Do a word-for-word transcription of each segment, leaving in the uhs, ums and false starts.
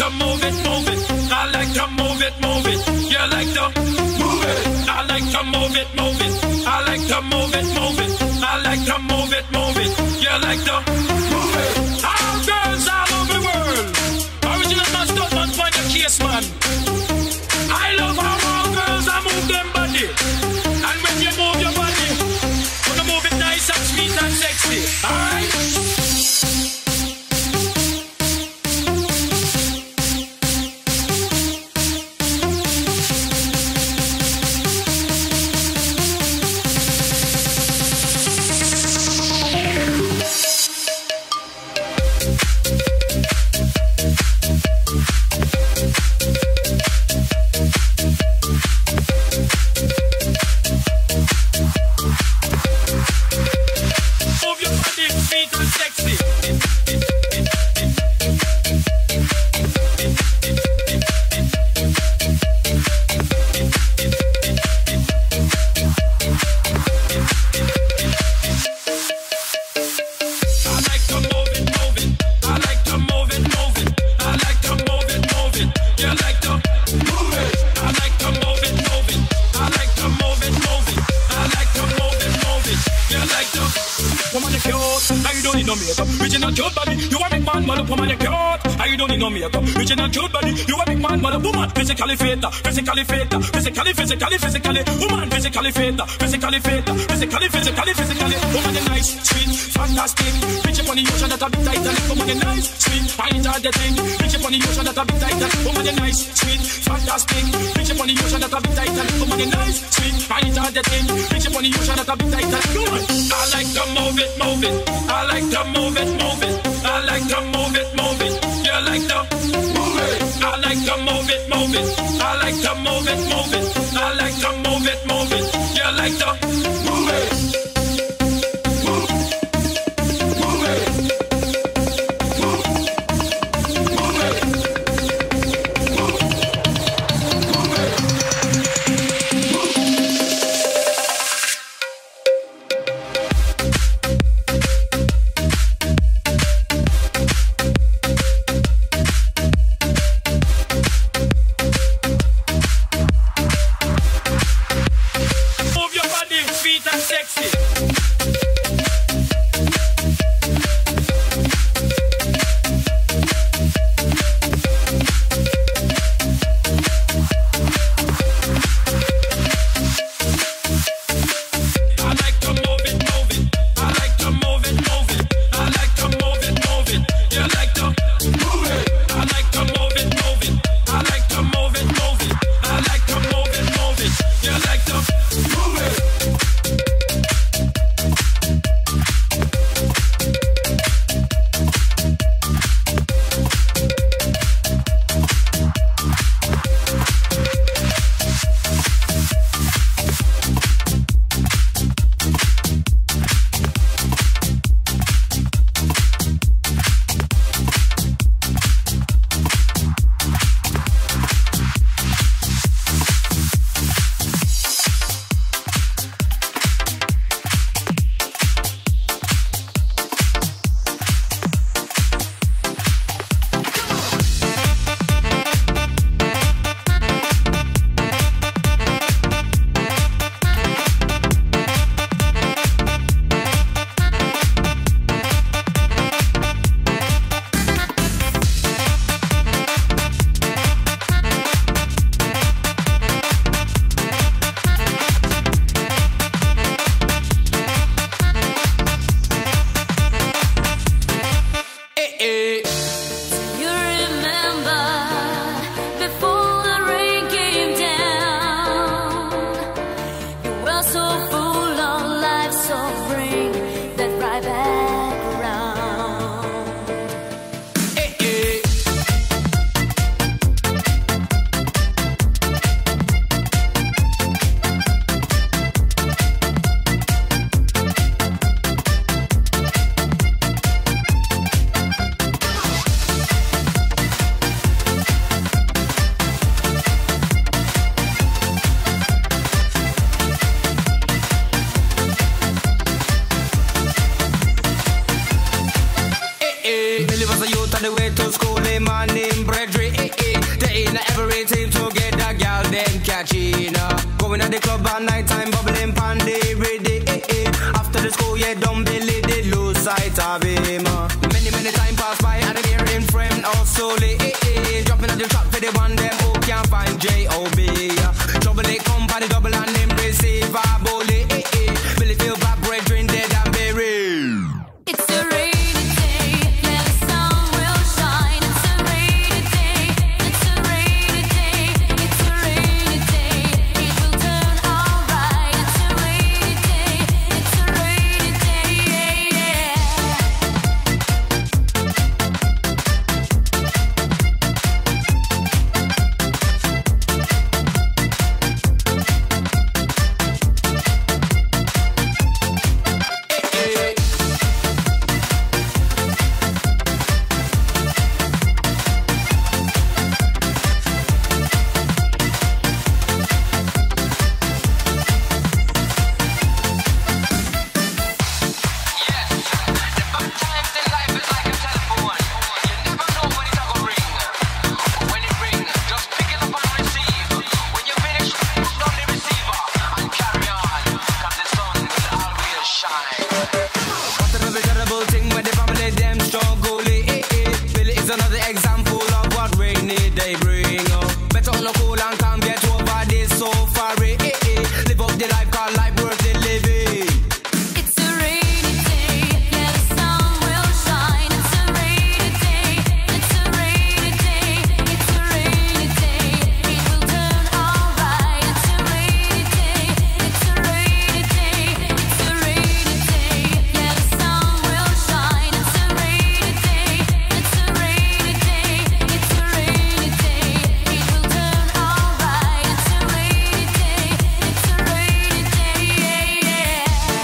to move it, move it. I like to move it, move it. You like to move it. I like to move it, move it. I like to move it, move it. I like to move it, move it. You like to move it. All girls all over the world. Original man, stunt man, find a case man. I love how all girls are move them body. And when you move your body, you gonna move it nice and sweet and sexy. Alright? Original cute body, you a big man, but a woman physically fit, physically fit, physically, physically, physically, woman physically fit, physically fit, physically, physically, physically, woman is nice, sweet, fantastic, bitch upon the ocean that a bit tight, woman is nice, sweet, I enjoy the thing, bitch upon the ocean that a bit tight, woman is nice, sweet, fantastic, bitch upon the ocean that a bit tight, woman is nice, sweet, I enjoy the thing, bitch upon the ocean that a bit tight, woman. I like to move it, move it, I like to move it, move it, I like to move it, move it, you like to I like to move it, move it. I like to move it, move it. I like to move it, move it. You like to move it. Move, move it. Move, move it. Move, move it. Move your body. don't believe they lose sight of him. Many, many time pass by and I'm hearing friend all slowly. Eh, eh, jumping on the truck for the one them who can't find J O B. Trouble they come by the double and them receive a bully. Eh, eh, Billy feel back, brethren dead and buried. It's a rainy day, yeah, the sun will shine. It's a rainy day, it's a rainy day, it's a rainy day. It will turn alright. It's a rainy day, it's a rainy day, yeah, yeah. Another example of what rainy day bring. Better on the cool and calm, get over this so far. Eh, eh, eh. Live up the life, call life worth the living. It's a rainy day, yeah, the sun will shine. It's a rainy day, it's a rainy day, it's a rainy day. It will turn alright. It's a rainy day, it's a rainy day, it's a rainy day. Yeah, the sun will shine. It's a rainy day, it's a rainy day, it's a rainy day. It will turn alright. It's a rainy day, it's a rainy day, yeah, yeah.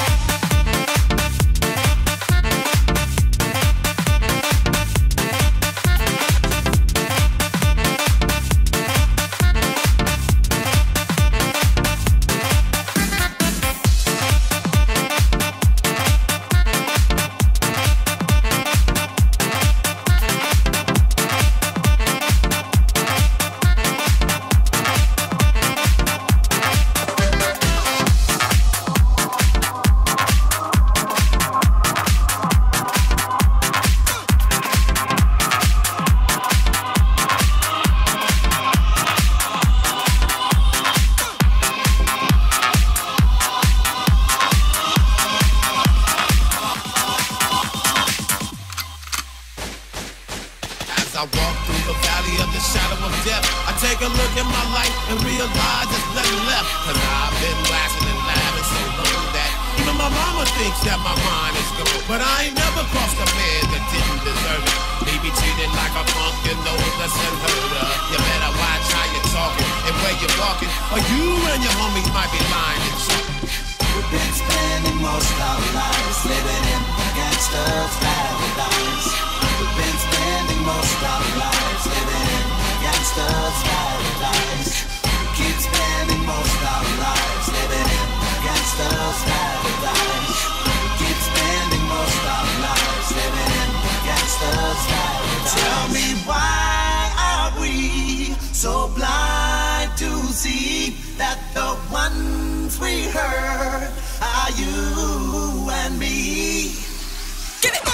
As I walk through the valley of the shadow of death, I take a look at my life and realize there's nothing left. Cause I've been laughing and laughing so long that even my mama thinks that my mind is gone. But I ain't never crossed a man that didn't deserve it. Maybe treated like a punk, you know that's unheard of. You better watch how you're talking and where you're walking, or you and your homies might be lying and shit. We've been spending most our lives living in a gangster's paradise. We've been spending most our lives living in a gangster's paradise. We keep spending most our lives living in a gangster's paradise. We keep spending most our lives living in a gangster's paradise. Tell me why are we so blind to see that the ones we hurt are you and me? Get it!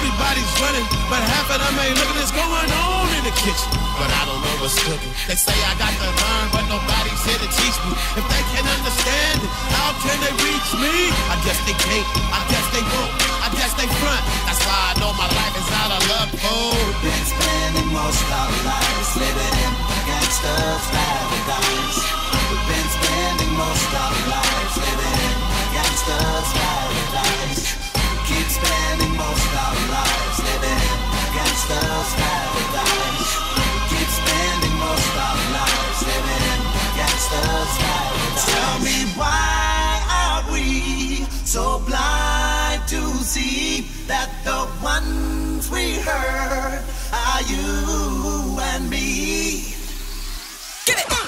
Everybody's running, but half of them ain't looking. What's going on in the kitchen? But I don't know what's cooking. They say I got to learn, but nobody's here to teach me. If they can't understand it, how can they reach me? I guess they can't, I guess they won't, I guess they front. That's why I know my life is out of luck, oh. We've been spending most of our lives living in a gangster's paradise. We've been spending most of our lives living in a gangster's paradise. We keep spending most of our lives living in a gangster's paradise. We keep spending most of our lives living in a gangster's paradise. Tell me why are we so blind to see that the ones we hurt are you and me? Get it!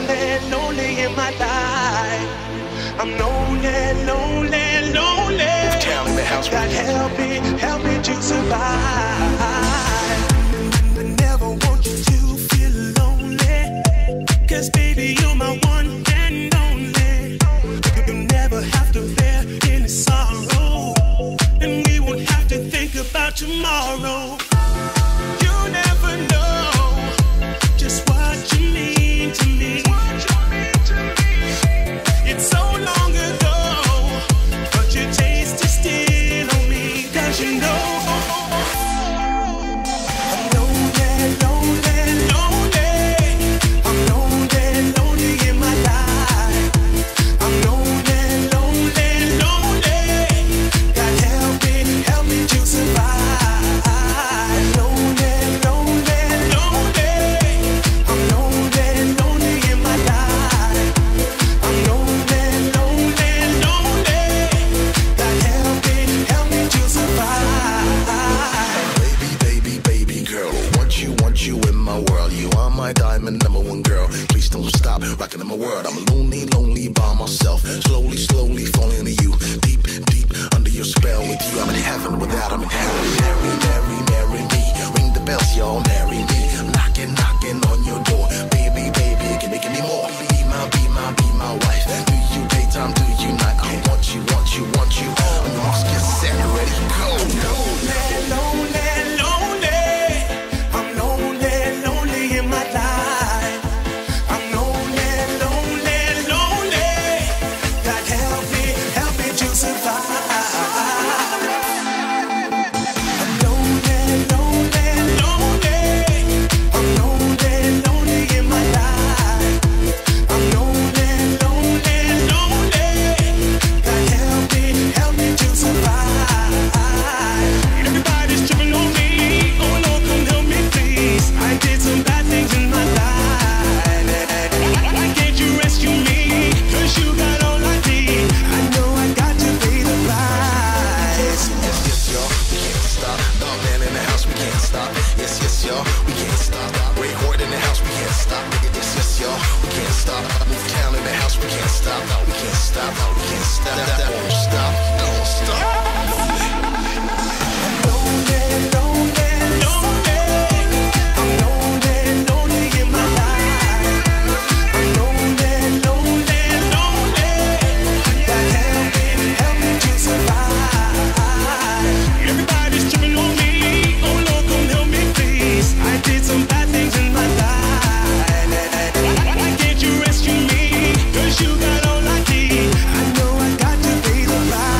lonely, lonely in my life. I'm lonely, lonely, lonely. Town in the house. God help me, help me to survive. I never want you to feel lonely, 'cause baby, you're my one and only. You'll never have to bear any sorrow, and we won't have to think about tomorrow. You never know just what you mean to me. It's so long ago, but your taste is still on me. 'Cause you know I'm lonely, lonely, lonely. I'm lonely, lonely in my life. I'm lonely, lonely, lonely. God help me, help me to survive. Lonely, lonely, lonely. I'm lonely, lonely in my life. I'm lonely, lonely, lonely. God help me, help me to survive. Baby, baby, baby girl, want you, want you in my world. You are my diamond number one girl. Please don't stop rocking in my world. I'm lonely, lonely by myself. Slowly, slowly falling into you. Deep, deep under your spell. With you, I'm in heaven. Without, I'm in hell. Marry, marry, marry me. Ring the bells, y'all, marry me. I'm knocking, knocking on your door. Baby, baby, you can make me more. Be my, be my, be my wife. Do you daytime, do you night? I want you, want you, want you. On your marks, get set, ready, go. Lonely, lonely, lonely. I'm lonely, lonely in my life. I'm lonely, lonely, lonely. God help me, help me to survive. I'm lonely, lonely, lonely. I'm lonely, lonely in my life. I'm lonely, lonely, lonely. God help me, help me to survive. Everybody's tripping on me. Oh Lord, come help me, please. I did some bad things in my life. Why can't you rescue me? 'Cause you got all I need. I know I got to pay the price. Yes, yes, y'all, we can't stop. Dog man in the house, we can't stop. Yes, yes, y'all, we can't stop. Ray Hort in the house, we can't stop. Yes, yes, y'all, we can't stop. Move town in the house, we can't stop. We can't stop. We can't stop. That won't stop. Don't stop. Lonely. Lonely, lonely, lonely. I'm lonely, lonely in my life. I'm lonely, lonely, lonely. God help me, help me to survive. Everybody's tripping on me. Oh Lord, come help me, please. I did some bad things in my life. Why can't you rescue me? 'Cause you got all I need. I know I got to pay the price.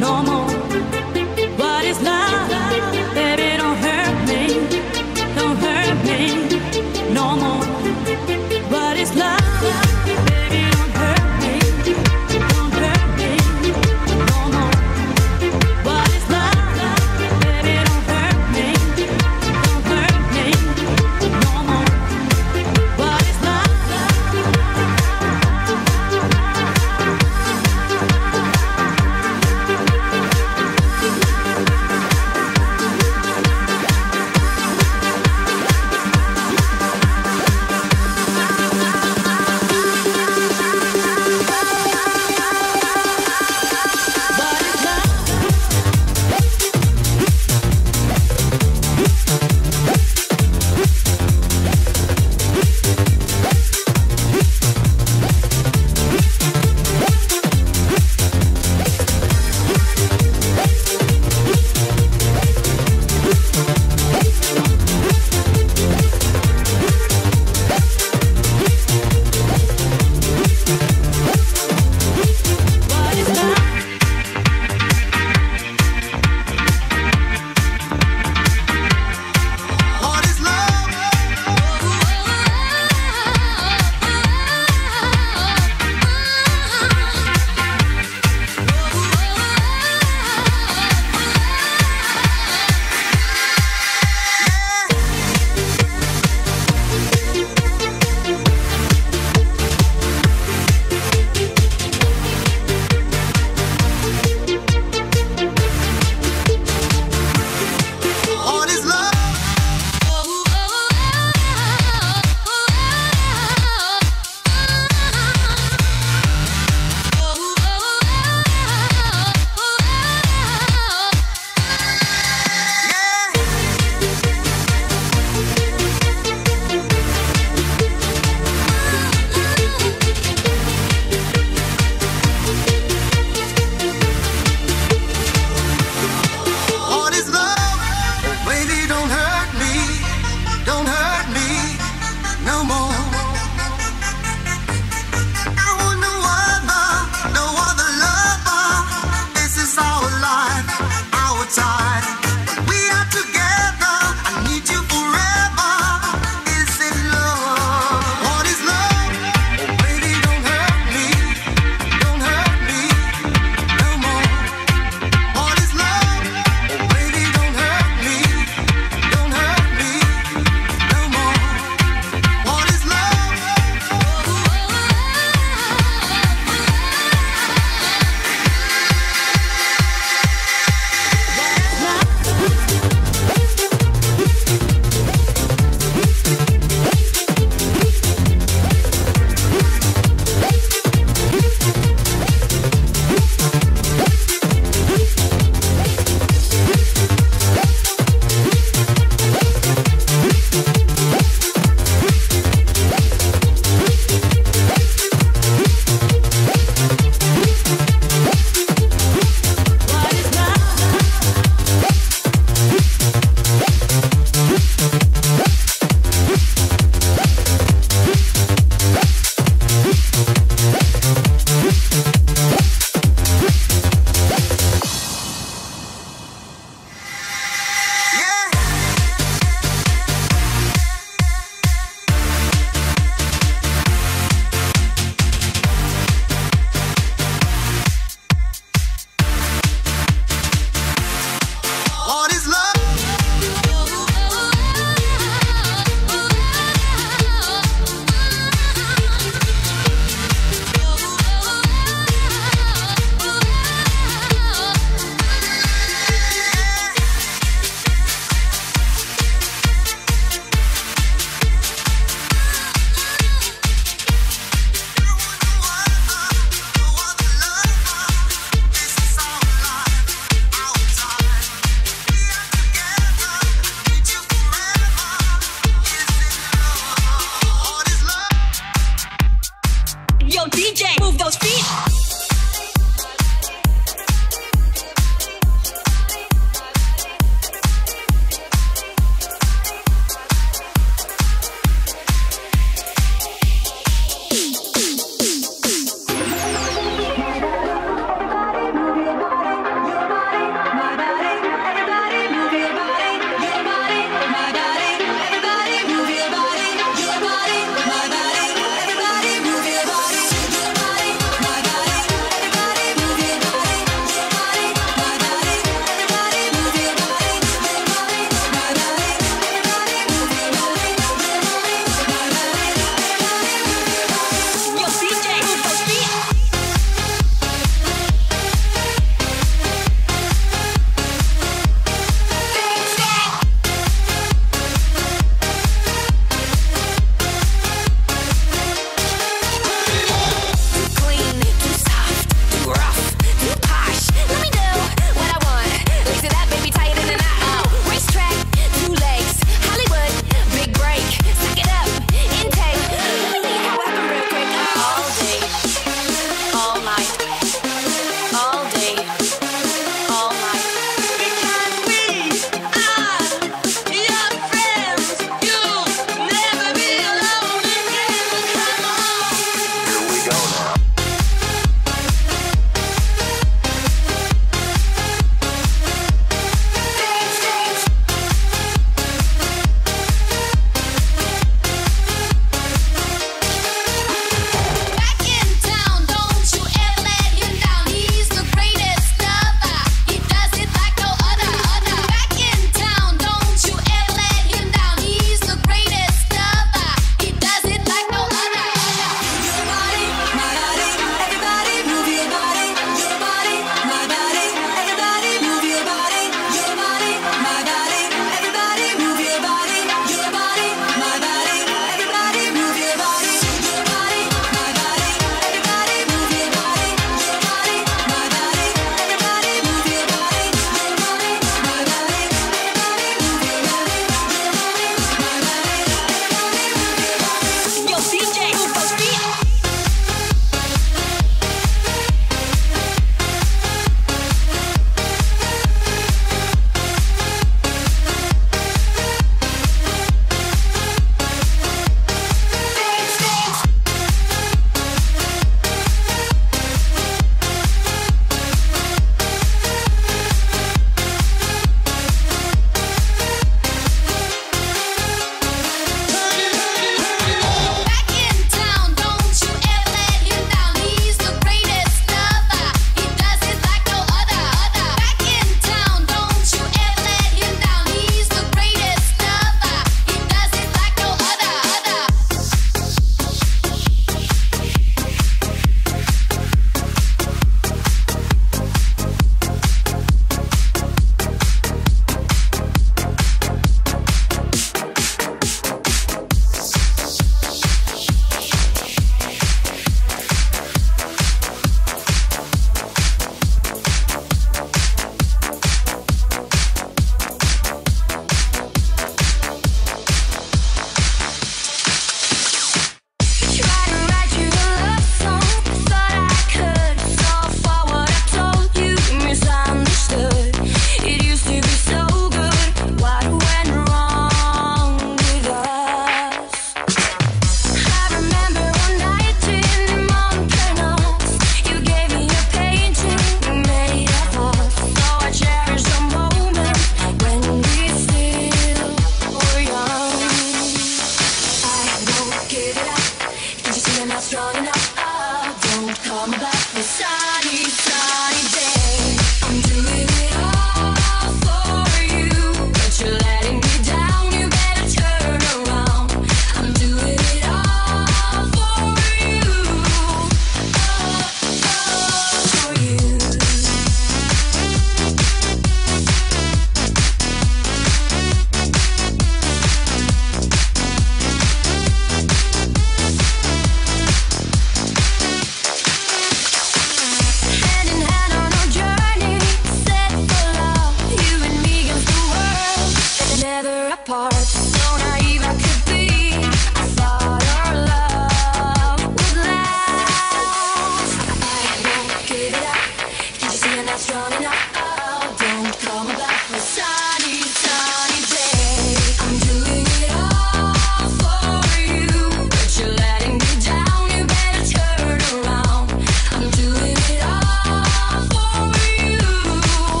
not strong enough. Oh, don't come back a sunny, sunny day. I'm doing it all for you, but you're letting me down. You better turn around. I'm doing it all for you. Oh,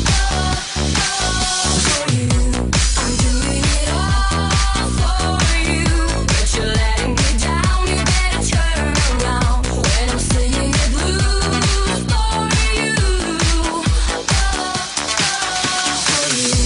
oh, for you. I'm doing it all for you, but you're letting me down. You better turn around when I'm singing the blues for you. Oh, oh, for you.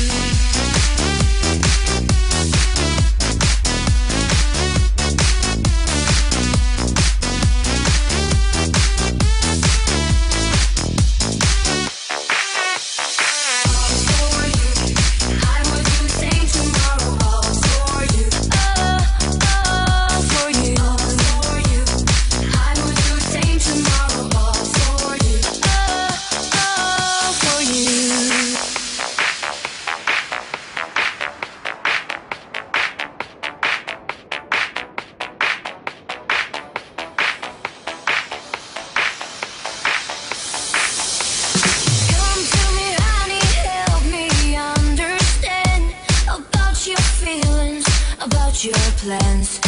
Come to me, honey, help me understand about your feelings, about your plans.